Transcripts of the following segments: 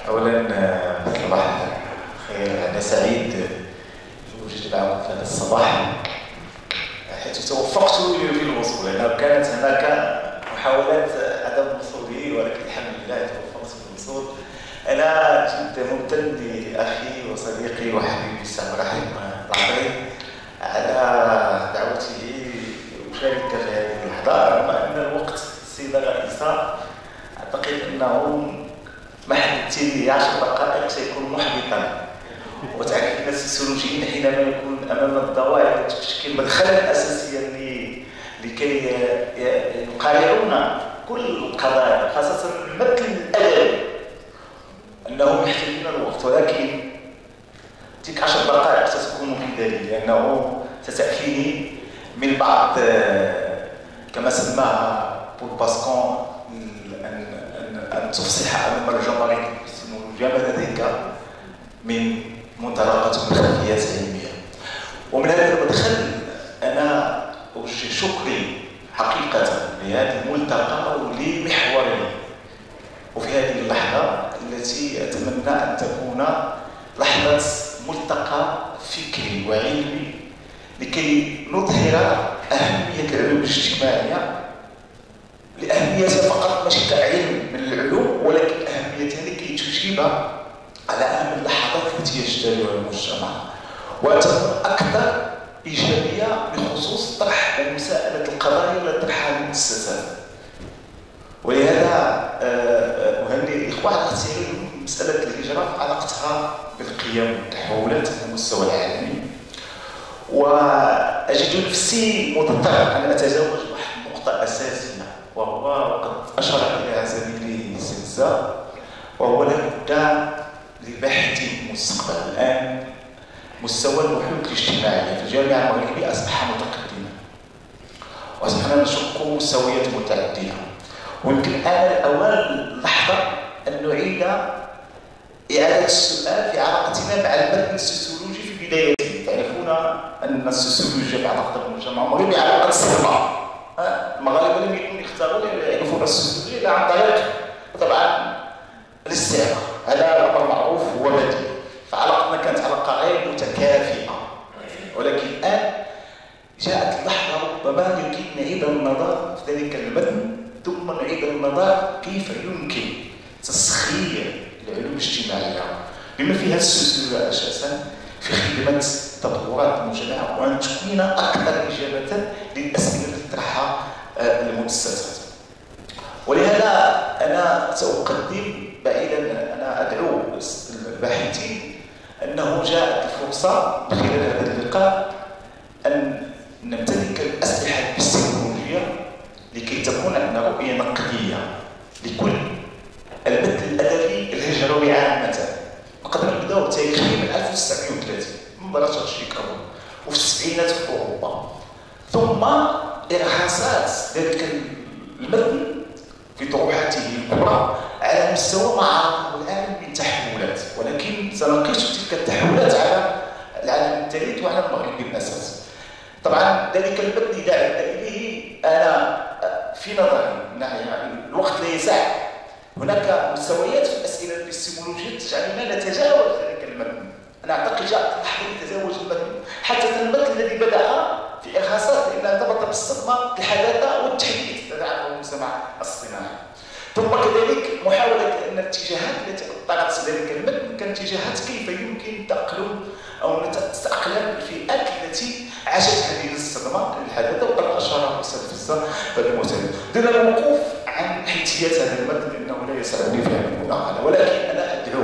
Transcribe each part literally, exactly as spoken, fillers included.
اولا صباح الخير، انا سعيد بوجودي معكم في هذا الصباح حيث توفقت في الوصول، لانه كانت هناك محاولات عدم الوصول لي، ولكن الحمد لله توفقت في الوصول. انا جد ممتن لاخي وصديقي وحبيبي سامر رحيم العطري على دعوته لأشارك في هذه اللحظه، رغم ان الوقت السيده الرئيسه اعتقد انه ما حددتي لي عشر دقائق سيكون محبطا. وتعرفين السوسيولوجيين حينما يكون امام الضوء تشكل مدخلا اساسيا لكي يقارعون كل القضايا، خاصه المثل الادبي، انهم يحتاجون الوقت، ولكن تلك عشر دقائق ستكون مفيده لي، لانه ستأتيني من بعض كما سماها بول باسكون ان ان تفصح امام الجماهير السيمولوجيا ما لديك من منطلقات ومن خلفيات علميه. ومن هذا المدخل انا اوجه شكري حقيقه لهذا الملتقى ولمحوره، وفي هذه اللحظه التي اتمنى ان تكون لحظه ملتقى فكري وعلمي لكي نظهر اهميه العلوم الاجتماعيه، لاهميتها فقط ماشي كعلم من العلوم، ولكن اهميتها لكي تجيب على اهم اللحظات التي يجتازها المجتمع، وان تكون اكثر ايجابيه بخصوص طرح ومساءله القضايا التي تطرحها المؤسسات. ولهذا اهنئ الاخوه على اختيار مساله الهجره في علاقتها بالقيم والتحولات على المستوى العالمي. واجد نفسي مضطر ان اتزوج واحد النقطه اساسيه، وهو وقد اشار اليها زميلي سلسة، وهو لابد للباحثين في المستقبل الان مستوى الوحدة الاجتماعية في الجامعة المغربية أصبح متقدما، وأصبحنا نشق مستويات متعددة، ويمكن آن الأوان لحظة أن نعيد إعادة السؤال في علاقتنا مع المتن السوسيولوجي في بدايته. تعرفون أن السوسيولوجيا في علاقة المجتمع المغربي علاقة صعبة، المغاربة لم يكونوا يختارون يعرفون السوسيولوجيا إلا عن طريق طبعا الاستعمار، هذا أمر معروف وبديهي. فعلاقتنا كانت علاقة غير متكافئة، ولكن الآن جاءت اللحظة ربما يمكن نعيد النظر في ذلك المتن، ثم نعيد النظر كيف يمكن تسخير العلوم الاجتماعية بما فيها السوسيولوجيا أساسا في خدمة تطورات المجتمع، وأن تكون أكثر إجابة للأسئلة التي تطرحها المؤسسات. ولهذا أنا سأقدم بعيدا، أنا أدعو الباحثين أنه جاءت الفرصة من خلال هذا اللقاء أن نمتلك الأسلحة الإبستمولوجية لكي تكون عندنا رؤية نقدية لكل المثل الأدبي الهجروي عامة. نقدر نبداو تاريخيا من ألف وتسعمائة وثلاثين من بلاطة شيكاغو، وفي السبعينات في أوروبا، ثم إرهاصات ذلك المثل في طروحاته الكبرى على مستوى ما عرفه الآن من تحولات، ولكن سنقيس تلك التحولات على العالم الثالث وعلى المغرب بالأساس. طبعا ذلك المبني إذا عدنا إليه أنا في نظري يعني الوقت لا يسع، هناك مستويات في الأسئلة الإبستمولوجية تجعلنا نتجاوز ذلك المبنى. أنا أعتقد جاءت اللحظة لتجاوز المبنى، حتى المبنى الذي بدأ في إرهاصات لأنه ارتبط بالصدمة الحداثة والتحديث تدعمه المجتمع الصناعي. ثم كذلك محاولة أن الاتجاهات التي أطلقت ذلك المبنى كانت اتجاهات كيف يمكن تأقلم أو تتأقلم الفئات التي عاشت هذه الصدمة الحداثة، وقد أشار الأستاذ فزة بالمثال. دون الوقوف عن حيثيات هذا المبنى لأنه لا يسعني في هذه المداخلة، ولكن أنا أدعو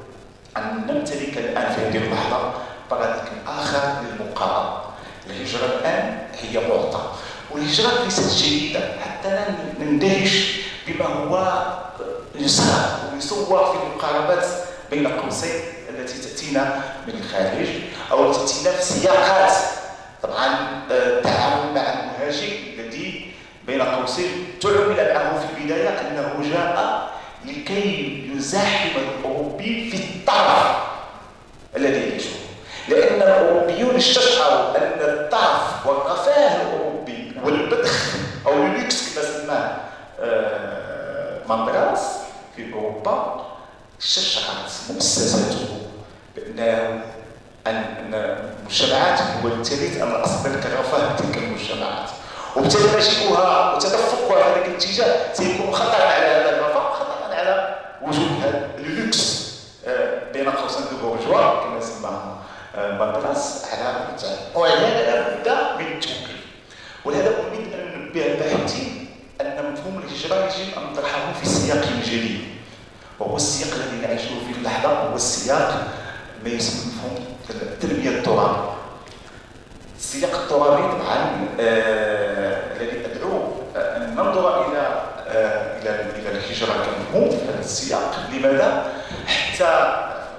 أن نمتلك الآن في هذه اللحظة باراديغم آخر للمقارنة. الهجرة الآن هي معطى، والهجرة ليست جيدة حتى نندهش بما هو يصار ويصور في المقاربات بين قوسين التي تأتينا من الخارج أو تأتينا في سياقات طبعا التعامل مع المهاجر الذي بين قوسين تعامل معه في البداية أنه جاء لكي يزاحم الأوروبي في الطرف الذي يعيشه، لأن الأوروبيون استشعروا أن الطرف والرفاه الأوروبي والبذخ أو اللوكس كما سماه ماندراس في أوروبا شجعت مؤسساته بأن أن المجتمعات هو الثالث أن أصل الرفاه بتلك المجتمعات، وبالتالي نشئها وتدفقها في ذلك الاتجاه سيكون خطرا على هذا الرفاه، خطرا على وجود هذا اللوكس بين قوسين البورجوا كما سماه باندراس على المتعة، وهذا لابد من التوقيف. ولهذا أريد أن ننبه الباحثين أن مفهوم الهجرة يجب أن نطرحه في سياق جديد، وهو السياق الذي نعيشه في اللحظة، هو السياق ما يسمى مفهوم التربية الترابية. السياق الترابي طبعا الذي أدعو أن ننظر إلى إلى إلى الهجرة كمفهوم في هذا السياق. لماذا؟ حتى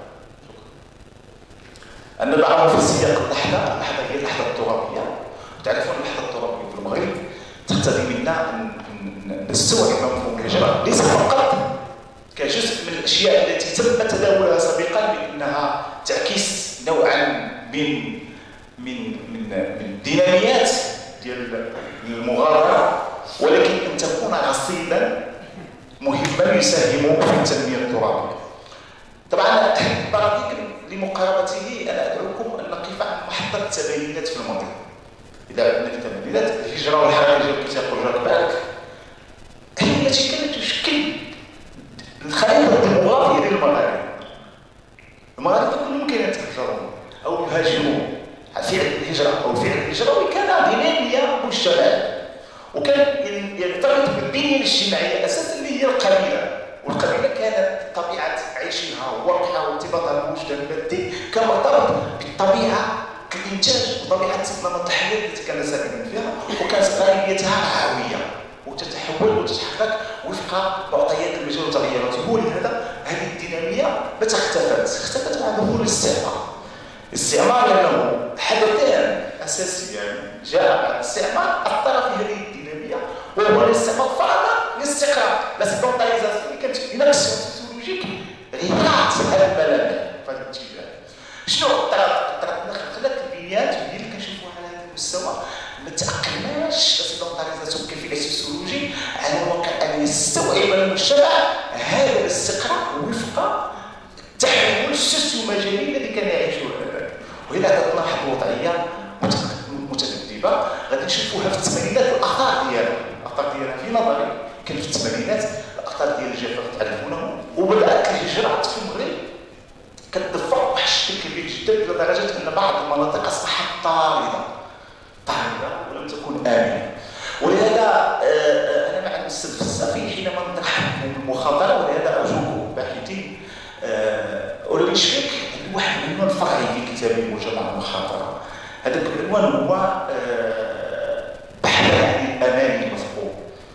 أن نضعه في سياق اللحظة، اللحظة هي اللحظة الترابية. تعرفون اللحظة الترابية في المغرب تقتضي منا أن نستوعب مفهوم الهجرة ليس فقط كجزء من الأشياء التي تم تداولها سابقا بأنها تعكس نوعا من من من من الديناميات ديال المغامرة، ولكن أن تكون رصيدا مهما يساهم في التنمية الترابية. طبعا الباراديغم لمقاربته أنا أدعوكم أن نقف عن محطة التباينات في المنطقة. إذا عندنا التباينات الهجرة والحركة ديال كما يقول جاك باك هي التي كانت تشكل الخريطة الديموغرافية للمغاربة. المغاربة كلهم كانوا يتهجرون أو يهاجرون. فعل الهجرة أو فعل الهجرة كان دينامية مجتمعية، وكان يرتبط بالبنية الاجتماعية الأساس اللي هي القبيلة، والقبيلة كانت طبيعة عيشها ووقعها وارتباطها بالمجتمع المادي كان مرتبط بالطبيعة الإنتاج وطبيعة نمط الحياة التي كان ساكنا فيها، وكانت غالبيتها رعوية وتتحول وتتحرك وفق معطيات المجال والتغيرات. ولهذا هذه الدينامية متى اختفت؟ اختفت مع ظهور الاستعمار. الاستعمار لأنه حدثان أساسيان جاء مع الاستعمار أثر في هذه الدينامية، وهو الاستعمار فرض الاستقرار، لا سيدونتاليزاسيون اللي كانت إون أكسيون سوسيولوجيك غيرات هذا الملامح في هذا الاتجاه. شنو طرات؟ طرات خلات البنيات وهي اللي كنشوفوها على هذا المستوى ما تأقلماش لا سيدونتاليزاسيون كيفية سوسيولوجي على واقع أن يستوعب المجتمع هذا الاستقرار وفق التحول السوسيو-مجالي الذي كان يعيشه هذاك. وإذا عطاتنا واحد الوضعية متذبذبة غادي نشوفوها في الثمانينات الآثار ديالها، الآثار ديالها في نظري كان في الثمانينات الآثار ديال الجفاف تعرفونه، وبدأت الهجرات في المغرب كتدفق بواحد الشكل كبير جدا إلى درجة أن بعض المناطق أصبحت طاردة طاردة ولم تكن آمنة. ولهذا أنا مع الأستاذ الفلسفي حينما نطرح المخاطرة، ولهذا أرجوكم باحثين أولي نشرك واحد العنوان فرعي في كتابي مجمع المخاطرة. هذاك العنوان هو بحث عن الأمان المفقود،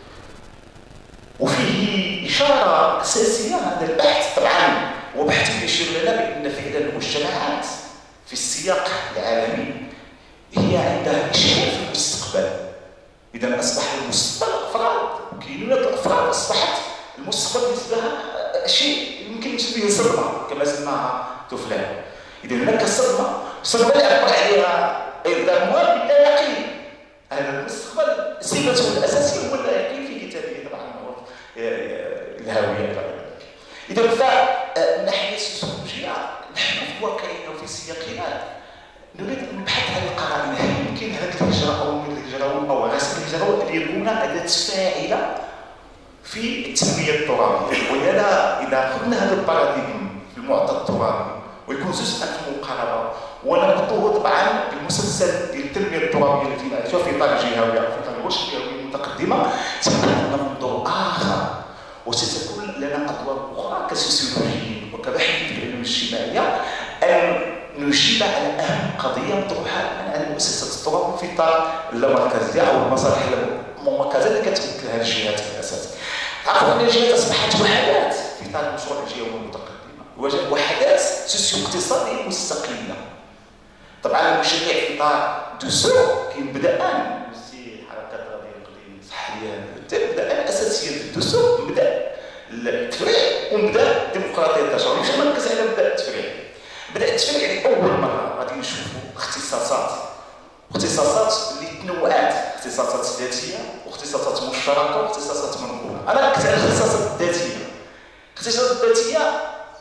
وفيه إشارة أساسية. هذا البحث طبعا هو بحث يشير لنا بأن فعلا المجتمعات في السياق العالمي هي عندها إشكال في المستقبل. إذا أصبح المستقبل أفراد وكينونة الأفراد أصبحت المستقبل بالنسبة لها شيء يمكن نسميه صدمة كما سماها توفلان. إذا هناك صدمة، صدمة اللي عبر عليها أيضا مهم باللا يقين. هذا المستقبل صفته الأساسية هو اللا يقين في كتابه طبعا الهاوية. إذا فالناحية السوسيولوجية نحن في واقعنا وفي سياقنا نريد أن نبحث عن القرائن. هل يمكن هذه الهجرة أو الهجرة أو غسل الهجرة أن يكون أداة فاعلة في التنمية الترابية؟ ولهذا إذا أخذنا هذا الباراديغم في المعطى الترابي ويكون جزءا في المقاربة ونربطه طبعا بالمسلسل ديال التنمية الترابية التي نعيشها في إطار الجهوية أو في إطار الوجه الجهوية المتقدمة، سيكون لنا منظور آخر وستكون لنا أدوار أخرى كسوسيولوجيين وكباحثين في العلوم الاجتماعية أن نجيب على أهم قضية مطروحة على مؤسسة التراب في إطار اللامركزية أو المصالح المركزية اللي كتمثلها الجهات في الأساس. تعرفوا أن الجهات أصبحت وحدات في إطار المشروع الجهوي المتقدمة، وحدات سوسيو اقتصادية مستقلة. طبعا المشاريع في إطار الدستور كاين بدءان في حركات غادي نقضي صحية تبدأ أساسية في الدستور، مبدأ التفريع ومبدأ الديمقراطية التشريعية. مش مركز على مبدأ التفريع. بدأ التفريع يعني أول مرة غادي نشوفوا اختصاصات اختصاصات اللي تنوعات، اختصاصات ذاتية واختصاصات مشتركة واختصاصات منقولة. أنا ركزت على الاختصاصات الذاتية. الاختصاصات الذاتية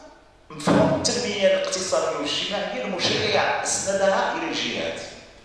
مفهوم التنميه الاقتصاديه والاجتماعيه المشرع اسندها الى الجهات،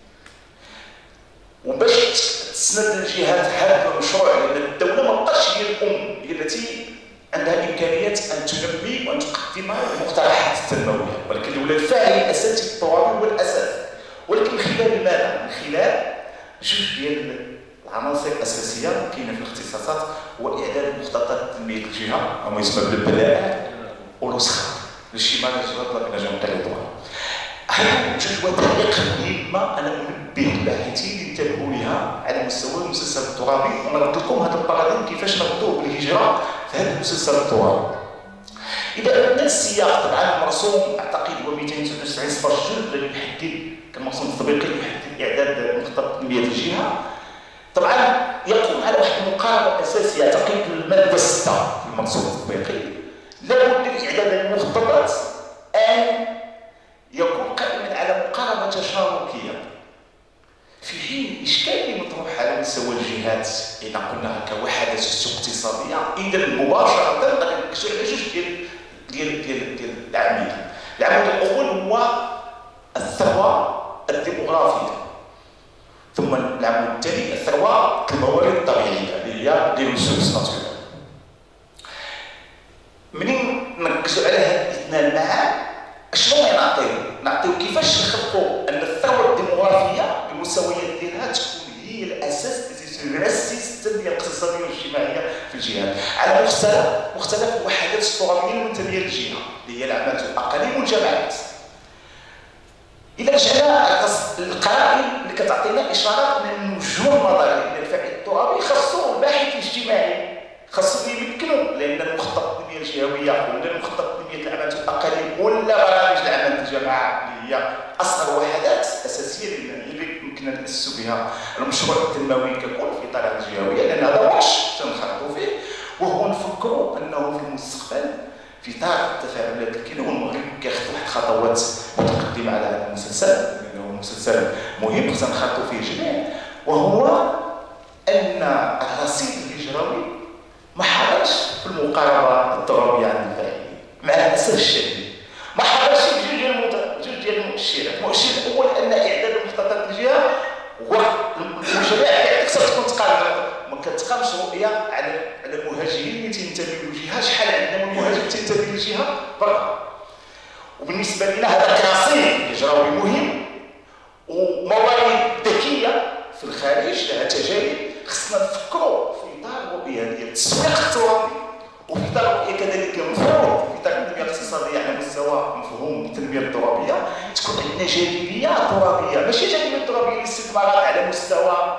وباش تسند الجهات هذا المشروع لان الدوله ما بقاش هي الام هي التي عندها امكانيات ان تنمي وان تقدم المقترحات التنمويه، ولكن الدوله الفاعل الاساسي الترابي هو الاساس. ولكن من خلال ماذا؟ من خلال جوج ديال العناصر الاساسيه كاينه في الاختصاصات، هو اعداد مخططات تنميه الجهه وما يسمى بالبلاء والوسخه للشمال الجنوب من جنوب التريطوار. هذه جوج وثائق مهمه انا انبه الباحثين ينتبهوا لها على مستوى المسلسل الترابي، ونرد لكم هذا الباراديم كيفاش نربطوه بالهجره في هذا المسلسل الترابي. اذا بدنا السياق طبعا المرسوم اعتقد هو مئتين وتسعة وتسعين صفر جوج الذي يحدد كالمرسوم التطبيقي يحدد اعداد مخطط تنميه الجهه. طبعا يقوم على واحد المقاربه اساسيه اعتقد الماده ستة في المرسوم التطبيقي، لابد لاعداد المخططات ان يكون قائما على مقاربه تشاركيه، في حين الاشكال مطروح على مستوى الجهات اذا قلنا كوحدات اقتصاديه اذا مباشره غادي نركزوا على جوج ديال ديال ديال ديال العوامل. العامل الاول هو الثروه الديموغرافيه، ثم العامل الثاني الثروه الموارد الطبيعيه اللي هي لي ريسورس ناتورال. منين نركزوا على هاد الاثنين معا شنو نعطيو؟ نعطيو كيفاش نخلقوا ان الثروه الديموغرافيه بالمستويات ديالها تكون هي الاساس الذي يؤسس التنميه الاقتصاديه والاجتماعيه في الجهات على مختلف مختلف الوحدات الترابيه المنتميه للجهه اللي هي العمالة الاقاليم والجماعات. اذا رجعنا القرائن اللي كتعطينا اشارات من الوجوه النظريه للفاعل الترابي خاصو الباحث الاجتماعي خاصو يمكنوا لان المخطط التنميه الجهويه ولا المخطط تنميه العمالة الاقاليم ولا برامج العمل الجماعه اللي هي اصغر وحدات اساسيه اللي يمكن ناسسوا بها المشروع التنموي ككل في اطار الجهويه، لان هذا واش تنخرطوا فيه وهو نفكروا انه في المستقبل في اطار التفاعلات اللي كاينه والمغرب كياخذ واحد خطوات متقدمه على هذا المسلسل لانه مسلسل مهم خصنا نخرطوا فيه جميع، وهو ان الرصيد الهجروي ما حضرش في المقاربه الترابيه عند الفاعلين مع الاسف الشديد، ما حضرش بجوج ديال جوج ديال المؤشرات. المؤشر الاول ان اعداد مخططات الجهه هو المشاريع اللي خصها تكون تقارب ما كتقامش رؤيه على على المهاجرين اللي تينتميو للجهه، شحال عندنا من مهاجر تينتمي للجهه برا. وبالنسبه لنا هذا كرصيد هجروي مهم وموارد ذكيه في الخارج لها تجارب خصنا نفكروا في اطار رؤيه ديال التسويق الترابي وفي اطار رؤيه كذلك المفروض في اطار التنميه الاقتصاديه على مستوى مفهوم التنميه الترابيه تكون عندنا جاذبيه ترابيه، ماشي جاذبيه ترابيه للاستثمارات على مستوى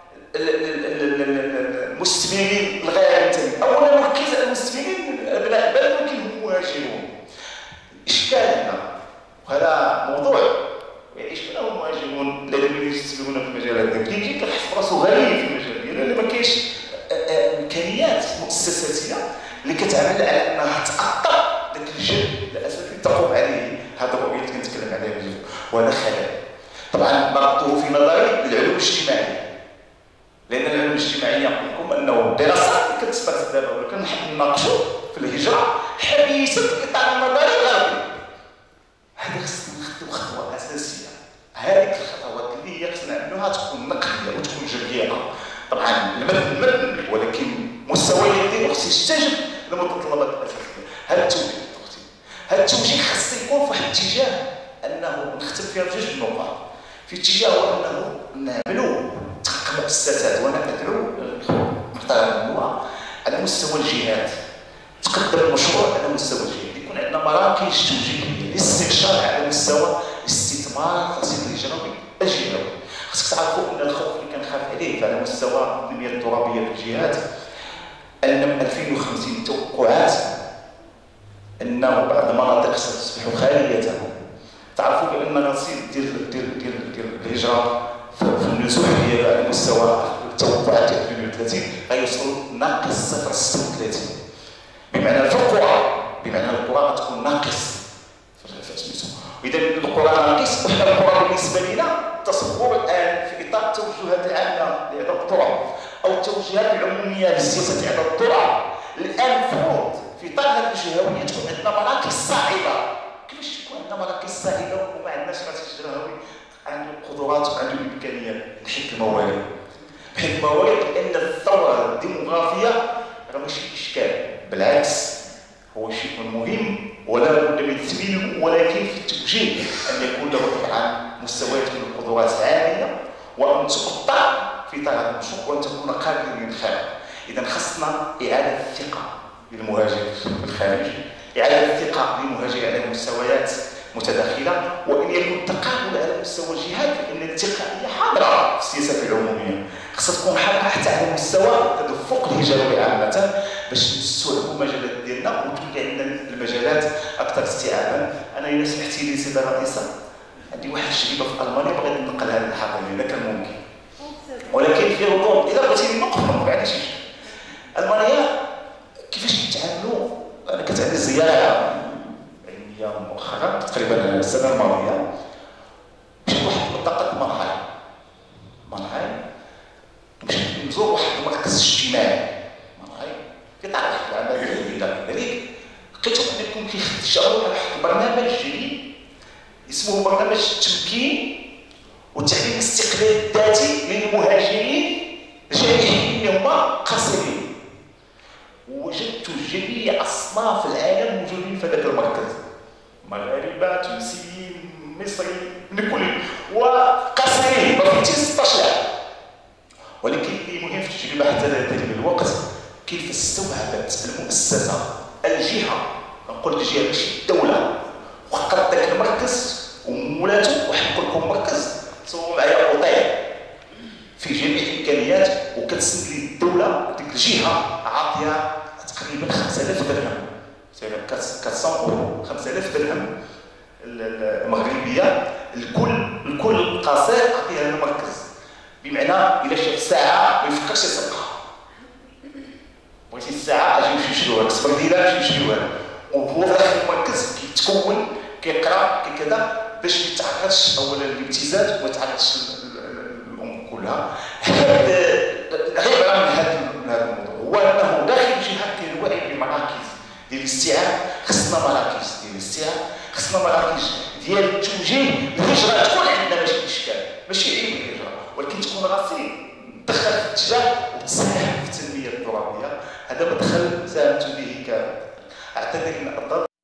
المستثمرين الغير منتمين، اولا نركز على المستثمرين ابناء البلد ولكن هم مهاجرون. اشكالنا وهذا موضوع يعيش فيه المهاجرون الذين يستثمرون في المجال هذا كيجي كيحس براسو غريب في المجال ديالو لان ما كاينش امكانيات مؤسساتيه اللي كتعمل على انها تاطر ذاك الجهد الاساسي تقوم عليه هذا الرؤيه اللي كنتكلم عليها اليوم، وهذا خلل. طبعا ضربته في نظري العلوم الاجتماعيه، لان العلوم الاجتماعيه نقول لكم انه الدراسات اللي كتسبرت دابا ولا كنحب نناقشوا في الهجره حبيسه الاطار النظري الغربي. هذا خصنا ناخذوا خطوه اساسيه، هذيك الخطوات اللي هي خصنا نعملوها تكون نقديه وتكون جريئه. طبعا المدن المدن ولكن مستويات ديالو خص يستجب للمتطلبات الاساسيه. هذا التوجيه اختي، هذا التوجيه خص يكون في واحد الاتجاه انه نختم فيها بجوج النقاط. في اتجاه هو انه نعملوا تحقق مؤسسات، وانا ادعو محترم هو على مستوى الجهات تقدم المشروع على مستوى الجهات، يكون عندنا مراكز توجيهيه للاستنشاق على مستوى الاستثمار الرصيد الهجروي الجهوي. خصك تعرفوا ان الخوف اللي كنخاف عليه على مستوى التنميه الترابيه في الجهات ان من ألفين وخمسين توقعات انه بعض المناطق ستصبح خاليه. تعرفوا بان الرصيد ديال ديال ديال ديال الهجره في النزوح ديالو على مستوى التوقعات ديال ألفين وثلاثين غيوصل ناقص صفر فاصلة ستة وثلاثين، بمعنى في القرى بمعنى القرى غتكون ناقص في سميتو. اذا القرى ناقص، وحنا القرى بالنسبه لنا تصور الان في اطار التوجهات العامه لاعداد الطرق او التوجهات العموميه لسياسه اعداد الطرق، الان المفروض في اطار هذه الجهويه تكون عندنا مراكز صاعده كيفاش تكون عندنا مراكز صاعده وما عندناش رئيس الجهوي عنده القدرات وعنده الامكانيات لحل الموارد بحيث الموارد لان الثوره الديموغرافيه راه ماشي اشكال، بالعكس هو شيء مهم ولا بد من تثمينه، ولكن في التوجيه ان يكون له طبعا مستويات من القدرات عاليه وان تقطع في طريق المشروع وان تكون قابله للخارج. اذا خصنا اعاده الثقه للمهاجرين في الخارج، اعاده الثقه للمهاجرين على مستويات متداخله، وان يكون تقابل على مستوى الجهات، لان التقائيه حاضره في السياسه العموميه، خصها تكون حاضره حتى على مستوى تدفق الهجري عامه باش نستوعبوا المجالات ديالنا وتولي عندنا المجالات اكثر استيعابا. انا الا سمحتي لي سيده الرئيسه، عندي واحد التجربه في المانيا بغيت ننقلها للحاضرين اذا كان ممكن، ولكن في غضون اذا بغيتي نوقف ما عنديش مشكل. المانيا كيفاش كيتعاملوا؟ انا كانت عندي زياره علميه مؤخرا تقريبا السنه الماضيه، مشيت لواحد المنطقه مانهايم. مانهايم مشيت نزور واحد المركز اجتماعي مانهايم كيتعرف على العمل الى ذلك، لقيتهم انكم كيشتغلوا على واحد البرنامج جديد اسمه برنامج التمكين والتعليم الاستقلال الذاتي للمهاجرين جامعيين اللي هما قاصرين. ووجدت جميع اصناف العالم موجودين في ذاك المركز، مغاربه، تونسيين، مصريين، من كل وقاصرين، ما فهمتيش ستطاش عام. ولكن اللي مهم في التجربه حتى ذلك الوقت كيف استوعبت المؤسسه الجهه، نقول الجهه ماشي الدوله، وخدت ذاك المركز ومولاته وحط لكم مركز تصوروا معايا اوطيل في جميع الامكانيات، وكتسند لي الدوله ديك الجهه عاطيه تقريبا خمسة آلاف درهم، كتصور اورو خمسة آلاف درهم المغربيه لكل لكل قاصر عطيها المركز، بمعنى الا شاف ساعه ما يفكرش يسرقها، بغيتي الساعه اجي نمشي نشريوها، الكسبر ديالها نمشي نشريوها، وهو في داخل المركز كيتكون كيقرا كذا باش ما يتعرضش اولا للابتزاز وما يتعرضش الامور كلها. العبره من هذا الموضوع هو انه داخل الجهات كاين الوعي بمراكز ديال الاستيعاب، خصنا مراكز ديال الاستيعاب، خصنا مراكز ديال التوجيه. الهجره تكون عندنا ماشي اشكال، ماشي عيب الهجره، ولكن تكون راسي تدخل في الاتجاه وتساهم في التنميه الترابيه. هذا مدخل ساهمت به. اعتذر ان